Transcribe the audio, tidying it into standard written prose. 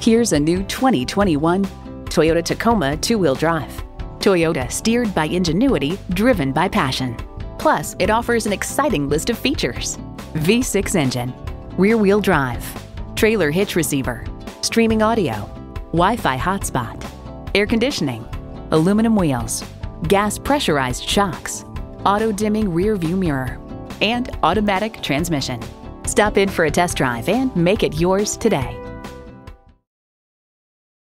Here's a new 2021 Toyota Tacoma two-wheel drive. Toyota, steered by ingenuity, driven by passion. Plus, it offers an exciting list of features: V6 engine, rear-wheel drive, trailer hitch receiver, streaming audio, Wi-Fi hotspot, air conditioning, aluminum wheels, gas pressurized shocks, auto-dimming rear-view mirror, and automatic transmission. Stop in for a test drive and make it yours today.